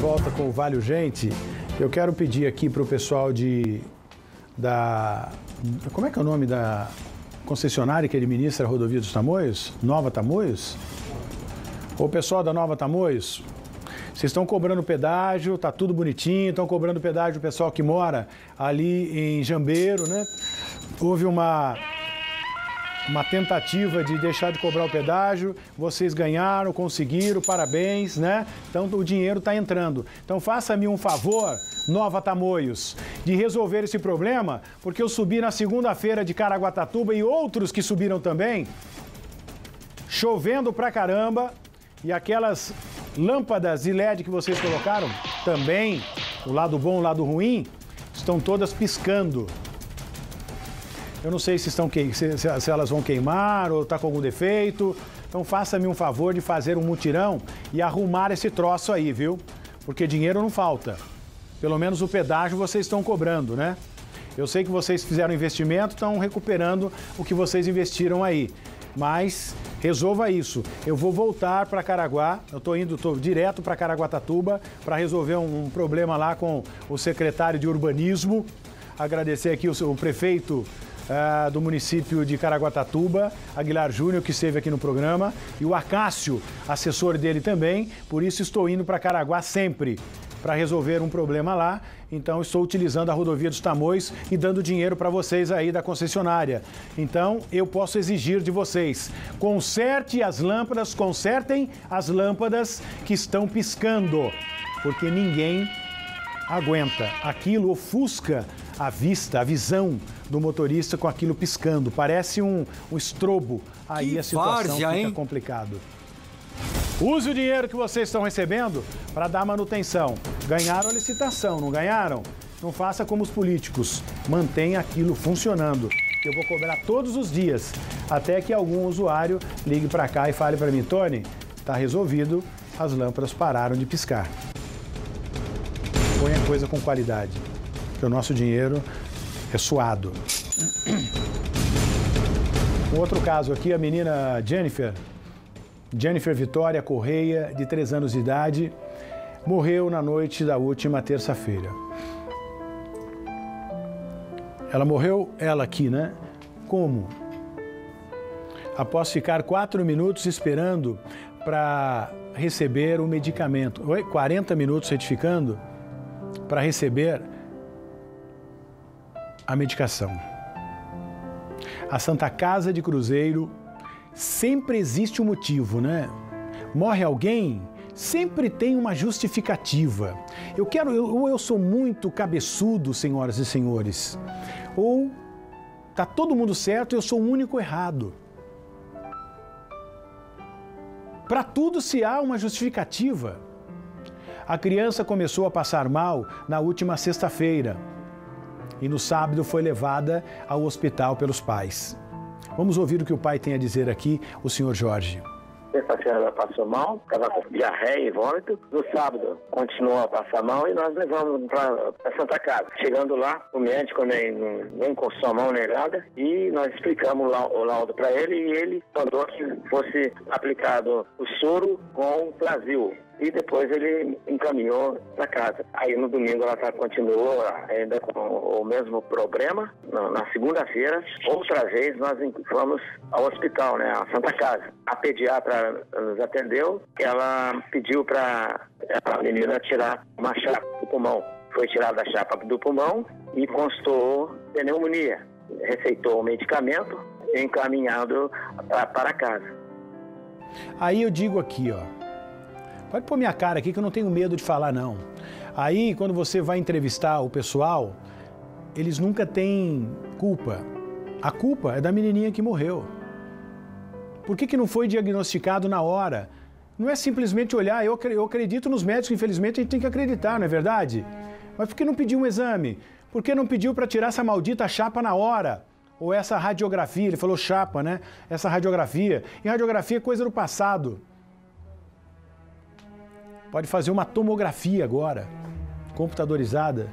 volta com o Vale Urgente. Eu quero pedir aqui para o pessoal como é que é o nome da concessionária que administra a rodovia dos Tamoios? Nova Tamoios? O pessoal da Nova Tamoios, vocês estão cobrando pedágio, tá tudo bonitinho, estão cobrando pedágio o pessoal que mora ali em Jambeiro, né? Houve uma tentativa de deixar de cobrar o pedágio, vocês ganharam, conseguiram, parabéns, né? Então o dinheiro está entrando. Então faça-me um favor, Nova Tamoios, de resolver esse problema, porque eu subi na segunda-feira de Caraguatatuba e outros que subiram também, chovendo pra caramba, e aquelas lâmpadas de LED que vocês colocaram, também, o lado bom, o lado ruim, estão todas piscando. Eu não sei se elas vão queimar ou está com algum defeito. Então faça-me um favor de fazer um mutirão e arrumar esse troço aí, viu? Porque dinheiro não falta. Pelo menos o pedágio vocês estão cobrando, né? Eu sei que vocês fizeram investimento, estão recuperando o que vocês investiram aí. Mas resolva isso. Eu vou voltar para Caraguá, eu estou direto para Caraguatatuba para resolver um problema lá com o secretário de Urbanismo. Agradecer aqui o prefeito do município de Caraguatatuba, Aguilar Júnior, que esteve aqui no programa, e o Acácio, assessor dele também. Por isso estou indo para Caraguá sempre para resolver um problema lá. Então estou utilizando a rodovia dos Tamoios e dando dinheiro para vocês aí da concessionária. Então eu posso exigir de vocês, consertem as lâmpadas que estão piscando, porque ninguém aguenta. Aquilo ofusca a vista, a visão do motorista com aquilo piscando. Parece um estrobo. Aí a situação fica complicado. Use o dinheiro que vocês estão recebendo para dar manutenção. Ganharam a licitação, não ganharam? Não faça como os políticos. Mantenha aquilo funcionando. Eu vou cobrar todos os dias, até que algum usuário ligue para cá e fale para mim: Tony, está resolvido, as lâmpadas pararam de piscar. Põe a coisa com qualidade, porque o nosso dinheiro é suado. Um outro caso aqui, a menina Jennifer Vitória Correia, de 3 anos de idade, morreu na noite da última terça-feira. Ela morreu, ela aqui, né? Como? Após ficar 4 minutos esperando para receber o medicamento. 40 minutos retificando para receber a medicação. A Santa Casa de Cruzeiro, sempre existe um motivo, né? Morre alguém, sempre tem uma justificativa. Ou eu sou muito cabeçudo, senhoras e senhores, ou tá todo mundo certo e eu sou o único errado. Para tudo se há uma justificativa. A criança começou a passar mal na última sexta-feira e no sábado foi levada ao hospital pelos pais. Vamos ouvir o que o pai tem a dizer aqui, o senhor Jorge. Sexta-feira ela passou mal, estava com diarreia e vômito. No sábado continuou a passar mal e nós levamos para a Santa Casa. Chegando lá, o médico nem encostou a mão nem nada e nós explicamos o laudo para ele e ele mandou que fosse aplicado o soro com Plasil. E depois ele encaminhou para casa. Aí no domingo ela continuou ainda com o mesmo problema. Na segunda-feira, outra vez, nós fomos ao hospital, né, a Santa Casa. A pediatra nos atendeu, ela pediu para a menina tirar uma chapa do pulmão. Foi tirada a chapa do pulmão e constou pneumonia. Receitou o medicamento e encaminhado para casa. Aí eu digo aqui, ó. Pode pôr minha cara aqui que eu não tenho medo de falar, não. Aí, quando você vai entrevistar o pessoal, eles nunca têm culpa. A culpa é da menininha que morreu. Por que não foi diagnosticado na hora? Não é simplesmente olhar, eu acredito nos médicos, infelizmente a gente tem que acreditar, não é verdade? Mas por que não pediu um exame? Por que não pediu para tirar essa maldita chapa na hora? Ou essa radiografia, ele falou chapa, né? Essa radiografia. E radiografia é coisa do passado. Pode fazer uma tomografia agora, computadorizada.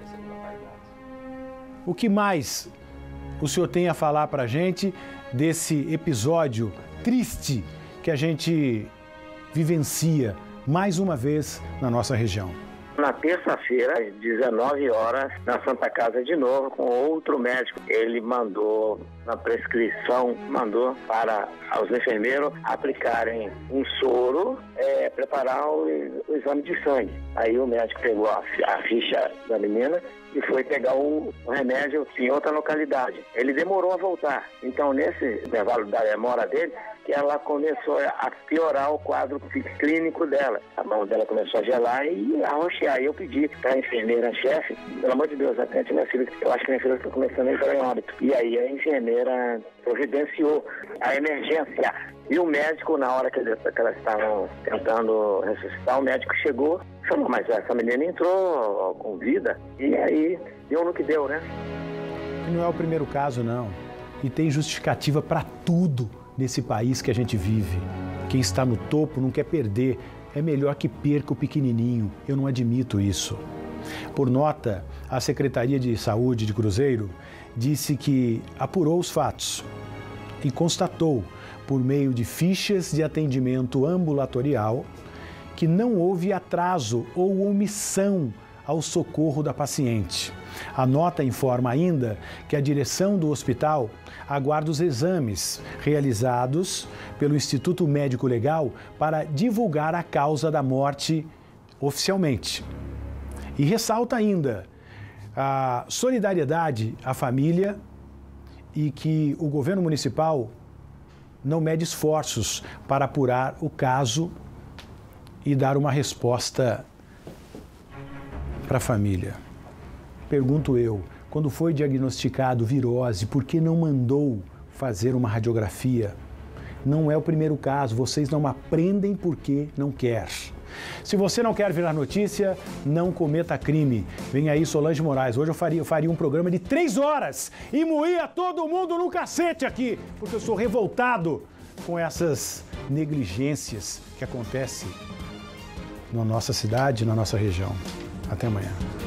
O que mais o senhor tem a falar para a gente desse episódio triste que a gente vivencia mais uma vez na nossa região? Na terça-feira, às 19 horas, na Santa Casa de novo, com outro médico. Ele mandou, na prescrição, mandou para os enfermeiros aplicarem um soro, preparar o exame de sangue. Aí o médico pegou a ficha da menina e foi pegar o remédio em outra localidade. Ele demorou a voltar. Então, nesse intervalo da demora dele, que ela começou a piorar o quadro clínico dela. A mão dela começou a gelar e a roxear. Aí eu pedi para a enfermeira-chefe, pelo amor de Deus, atende minha filha, eu acho que minha filha está começando a entrar em óbito. E aí a enfermeira providenciou a emergência. E o médico, na hora que elas estavam tentando ressuscitar, o médico chegou e falou, mas essa menina entrou com vida. E aí deu no que deu, né? E não é o primeiro caso, não. E tem justificativa para tudo nesse país que a gente vive. Quem está no topo não quer perder. É melhor que perca o pequenininho. Eu não admito isso. Por nota, a Secretaria de Saúde de Cruzeiro disse que apurou os fatos e constatou, por meio de fichas de atendimento ambulatorial, que não houve atraso ou omissão ao socorro da paciente. A nota informa ainda que a direção do hospital aguarda os exames realizados pelo Instituto Médico Legal para divulgar a causa da morte oficialmente. E ressalta ainda a solidariedade à família e que o governo municipal não mede esforços para apurar o caso e dar uma resposta para a família. Pergunto eu, quando foi diagnosticado virose, por que não mandou fazer uma radiografia? Não é o primeiro caso, vocês não aprendem porque não quer. Se você não quer virar notícia, não cometa crime. Vem aí Solange Moraes. Hoje eu faria um programa de 3 horas e moía todo mundo no cacete aqui, porque eu sou revoltado com essas negligências que acontecem na nossa cidade, na nossa região. Até amanhã.